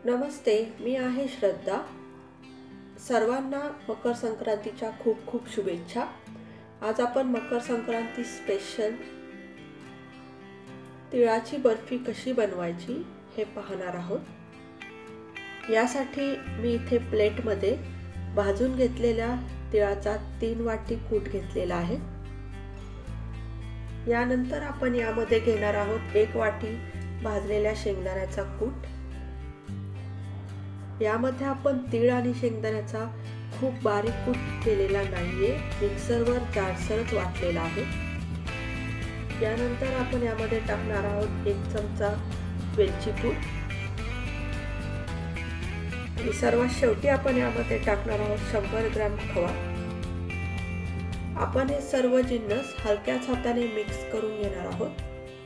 नमस्ते, मी आहे श्रद्धा। सर्वांना मकर संक्रांतीच्या खूप खूप शुभेच्छा। आज आपण मकर संक्रांती स्पेशल तिळाची बर्फी कशी बनवायची हे पाहणार आहोत। यासाठी मी इथे प्लेटमध्ये भाजून घेतलेल्या तिळाचा 3 वाटी कूट घेतलेला आहे। यानंतर आपण यामध्ये घेणार आहोत 1 वाटी भाजलेल्या शेंगदाण्याचा कूट। यामध्ये आपण तीळ आणि शेंगदाण्याचा खूप बारीक कूट केलेला नाहीये, मिक्सरवर जाडसरच वाटलेला आहे। यानंतर आपण यामध्ये टाकणार आहोत 1 चमचा वेलची पूड आणि सर्वात शेवटी आपण यामध्ये टाकणार आहोत 100 ग्रॅम खवा। आपण हे सर्व जिन्नस हलक्याच हाताने मिक्स करून घेणार आहोत।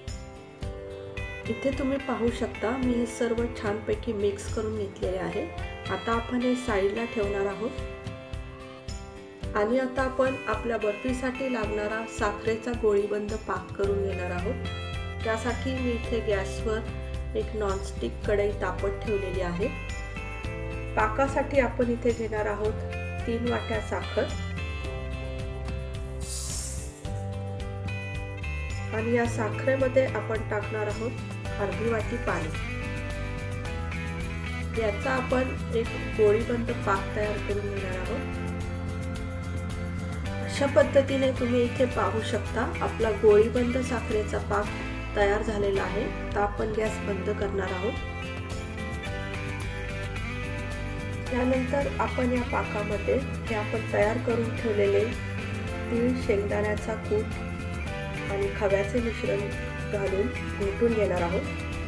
इथे तुम्ही पाहू शकता मी हे सर्व छानपैकी मिक्स करून घेतलेले आहे। आता आपण हे साइडला ठेवणार आहोत आणि आता आपण आपल्या बर्फीसाठी लागणारा साखरेचा गोळीबंद पाक करून घेणार आहोत। त्यासाठी मी इथे गॅसवर एक नॉनस्टिक कढई तापत ठेवलेली आहे। पाकासाठी आपण इथे घेणार आहोत 3 वाट्या साखर आणि या साखरेमध्ये आपण टाकणार आहोत अर्धी वाटी पाणी। याचा आपण एक गोळीबंद पाक तयार करून घेणार आहोत। अशा पद्धतीने तुम्ही इथे पाहू शकता आपला गोळीबंद साखरेचा पाक तयार झालेला आहे। आता आपण गॅस बंद करणार आहोत। त्यानंतर आपण या पाकामध्ये हे आपण तयार करून ठेवलेले तीळ, शेंगदाण्याचा कूट आणि खव्याचे मिश्रण घालून घोटून घेणार आहोत।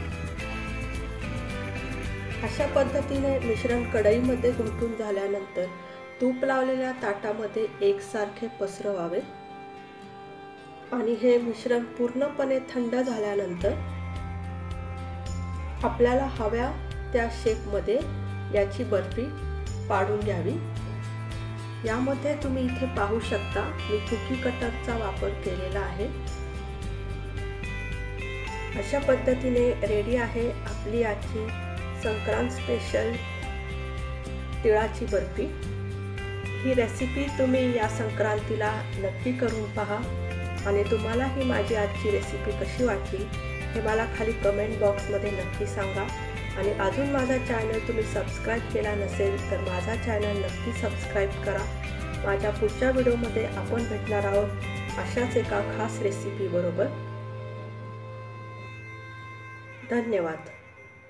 अशा पद्धतीने मिश्रण कढईमध्ये घोटून झाल्यानंतर तूप लावलेल्या ताटामध्ये एकसारखे पसरवावे आणि हे मिश्रण पूर्णपणे थंड झाल्यानंतर आपल्याला हव्या त्या शेपमध्ये याची बर्फी पाडून घ्यावी। यामध्ये तुम्ही इथे पाहू शकता मी कुकी कटरचा वापर केलेला आहे। अशा पद्धतीने रेडी आहे आपली आजची संक्रांत स्पेशल तिळाची बर्फी। ही रेसिपी तुम्ही या संक्रांतीला नक्की करून पहा आणि तुम्हाला ही माझी आजची रेसिपी कशी वाटली हे मला खाली कमेंट बॉक्समध्ये नक्की सांगा। आणि अजून माझा चॅनल तुम्ही सबस्क्राइब केला नसेल तर माझा चॅनल नक्की सबस्क्राइब करा। माझ्या पुढच्या व्हिडिओमध्ये आपण भेटणार आहोत अशाच एका खास रेसिपी बरोबर। धन्यवाद।